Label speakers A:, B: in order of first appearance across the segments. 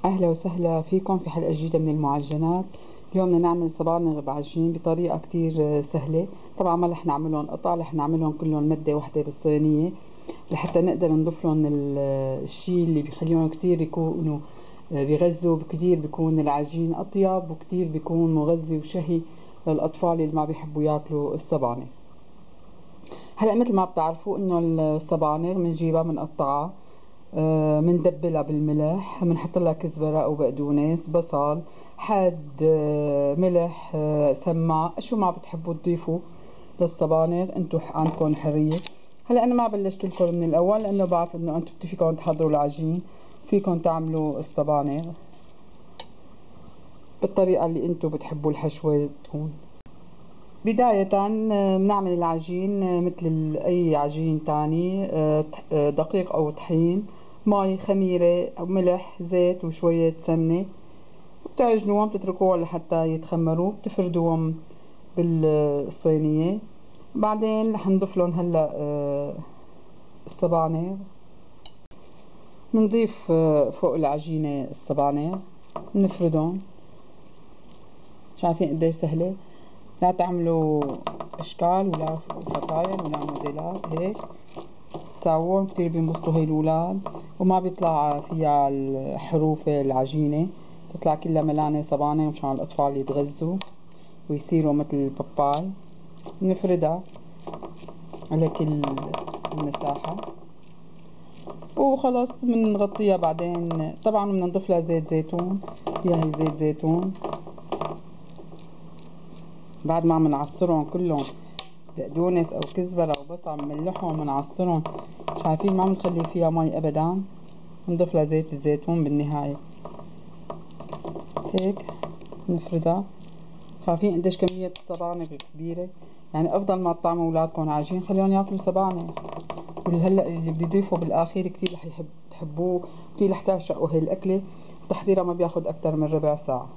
A: أهلا وسهلا فيكم في حلقة جديدة من المعجنات. اليوم بدنا نعمل صبانغ بعجين بطريقة كتير سهلة. طبعا ما رح نعملهم قطع، رح نعملهم كلهم مدة واحدة بالصينية لحتى نقدر نضيف لهم الشي اللي بيخليهم كتير يكونوا بيغذوا كتير، بيكون العجين أطيب وكتير بيكون مغذي وشهي للأطفال اللي ما بيحبوا ياكلوا الصبانغ. هلا مثل ما بتعرفوا انه الصبانغ بنجيبها بنقطعها، مندبلها بالملح، بنحط لها كزبره او بقدونس، بصل، حد، ملح، سماق، شو ما بتحبوا تضيفوا للصبانغ انتو عندكم حريه. هلا انا ما بلشت لكم من الاول لانه بعرف انه انتو فيكم تحضروا العجين، فيكم تعملوا الصبانغ بالطريقه اللي انتو بتحبوا الحشوه تكون. بداية بنعمل العجين مثل أي عجين تاني، دقيق أو طحين، مي، خميرة أو ملح، زيت وشوية سمنة، بتعجنوهم بتتركوهم لحتى يتخمروا، بتفردوهم بالصينية. بعدين رح نضيف لهم هلا الصبانغ، بنضيف فوق العجينة الصبانغ، بنفردهم. شايفين قديش سهلة؟ لا تعملوا اشكال ولا فطاير ولا موديلات، هيك تساوون كتير بينبسطوا هي الاولاد، وما بيطلع فيها الحروف العجينة، بتطلع كلها ملانة صبانة مشان الاطفال يتغذوا ويصيروا مثل الباباي. نفردها على كل المساحة وخلص بنغطيها. بعدين طبعا بدنا نضيف لها زيت زيتون، فيها هي زيت زيتون. بعد ما بنعصرهم كلهم، بقدونس او كزبره او بصل، بنملحهم بنعصرهم. شايفين ما بنخلي فيها مي ابدا، بنضيف لها زيت الزيتون بالنهايه. هيك نفردها. شايفين قديش كميه الصبانغ كبيره؟ يعني افضل ما تطعموا اولادكم عجين خليهم ياكلوا صبانغ. وهلا اللي بدي يضيفه بالاخير كتير رح تحبوه، كتير رح تعشقوا هي الاكله. تحضيرها ما بياخد اكتر من ربع ساعه.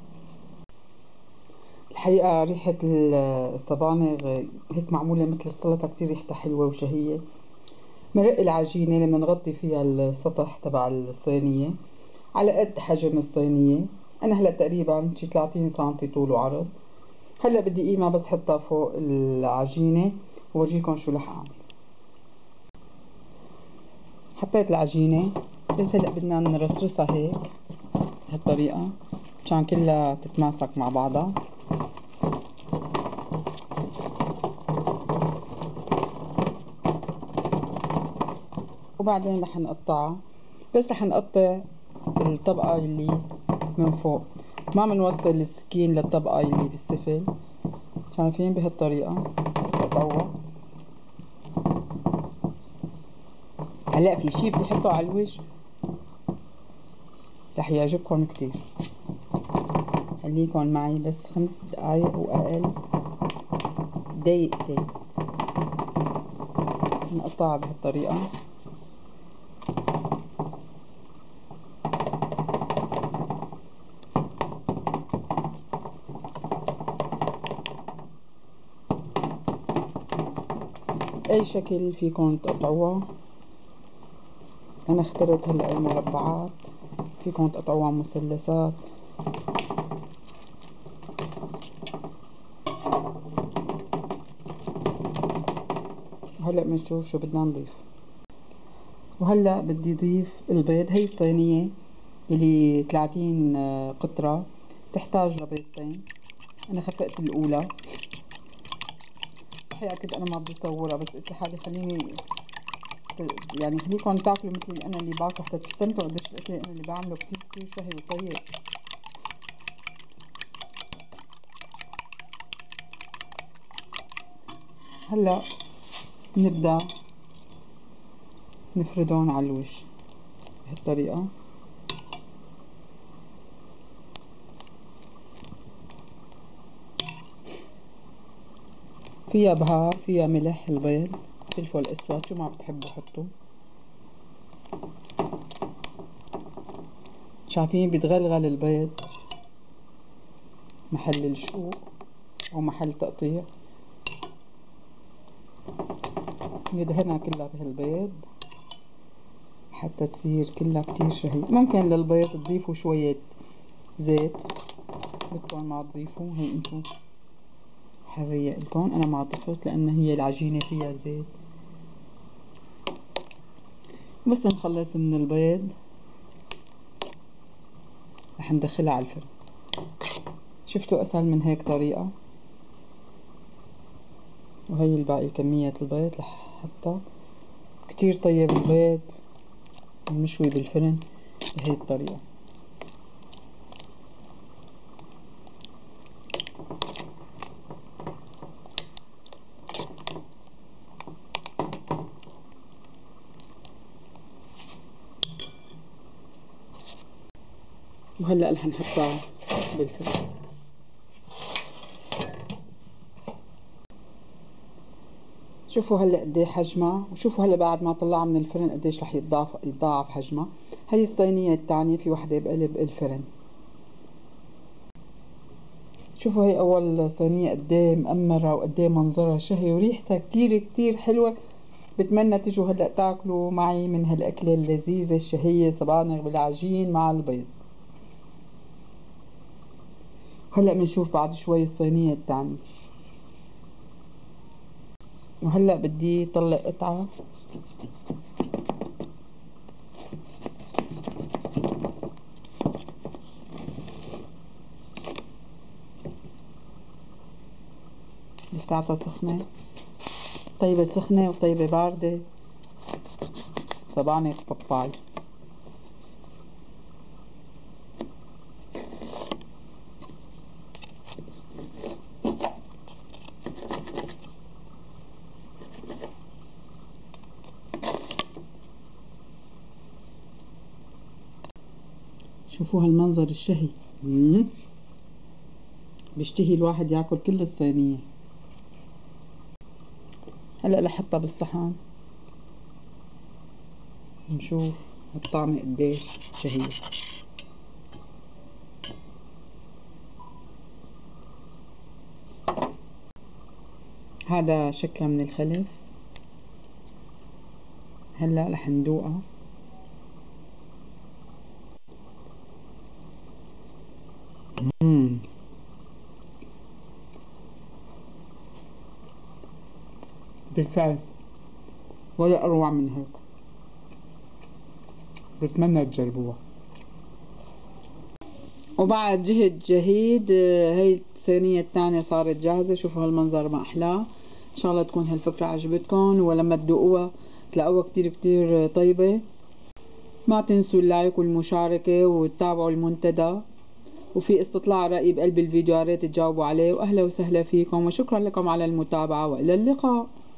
A: الحقيقة ريحة الصبانغ هيك معمولة مثل السلطة كتير ريحتها حلوة وشهية. مرق العجينة اللي بنغطي فيها السطح تبع الصينية على قد حجم الصينية. أنا هلا تقريبا شي 30 سنتي طول وعرض. هلا بدي قيمة بس حطها فوق العجينة وورجيكم شو رح أعمل. حطيت العجينة، بس هلا بدنا نرصرصها هيك بهالطريقة مشان كلها تتماسك مع بعضها. وبعدين رح نقطعها، بس رح نقطع الطبقة اللي من فوق، ما منوصل السكين للطبقة اللي بالسفل. شايفين بهالطريقة بقطعوها. هلا في شي بدي احطه على الوش رح يعجبكم كتير، خليكن معي بس 5 دقايق او اقل، دقيقتين. نقطعها بهالطريقة. اي شكل فيكن تقطعوها. انا اخترت هلا المربعات، فيكن تقطعوها مثلثات. وهلا بنشوف شو بدنا نضيف. وهلا بدي ضيف البيض. هي الصينية اللي 30 قطرة تحتاج لبيضتين. انا خفقت الاولى، الحقيقة اكيد انا ما بدي اصورها، بس قلت لحالي خليني يعني خليكم تاكلوا مثلي انا اللي باكل حتى تستمتعوا قديش الاكل انا اللي بعمله كتير كتير شهي وطيب. هلا نبدأ نفردهم على الوش بهالطريقة. فيها بهار، فيها ملح، البيض، فلفل اسود، شو ما بتحبوا حطوا. شايفين بيتغلغل البيض محل الشوك او محل تقطيع، يدهنها كلها بهالبيض. حتى تصير كلها كتير شهية. ممكن للبيض تضيفوا شوية زيت، بدكم ما تضيفوا، هي انتو حرية لكم. انا ما ضفت لان هي العجينة فيها زيت. بس نخلص من البيض رح ندخلها على الفرن. شفتوا اسهل من هيك طريقة. وهي الباقي كمية البيض رح احطها. كتير طيب البيض المشوي بالفرن بهي الطريقة. وهلأ رح نحطها بالفرن. شوفوا هلا قد ايه حجمها، وشوفوا هلا بعد ما طلعها من الفرن قديش رح يتضاعف حجمها. هي الصينية الثانية في وحدة بقلب الفرن. شوفوا هي اول صينية قد ايه مأمرة وقد ايه منظرها شهي وريحتها كتير كتير حلوة. بتمنى تيجوا هلا تاكلوا معي من هالاكلة اللذيذة الشهية، صبانغ بالعجين مع البيض. هلا بنشوف بعد شوي الصينية الثانية. وهلا بدي طلع قطعة. لساتها سخنة، طيبة سخنة وطيبة باردة، صبانغ باباي. شوفوا هالمنظر الشهي. بيشتهي الواحد ياكل كل الصينية. هلا لحطها بالصحن نشوف الطعمة قديش شهية. هذا شكلها من الخلف. هلا رح ندوقها. بالفعل ولا اروع من هيك. بتمنى تجربوها. وبعد جهد جهيد هي الصينية الثانية صارت جاهزة. شوفوا هالمنظر ما أحلاه. إن شاء الله تكون هالفكرة عجبتكم، ولما تدوقوها تلاقوها كتير كتير طيبة. ما تنسوا اللايك والمشاركة وتتابعوا المنتدى. وفي استطلاع رأي بقلب الفيديو، يا ريت تجاوبوا عليه. وأهلا وسهلا فيكم وشكرا لكم على المتابعة وإلى اللقاء.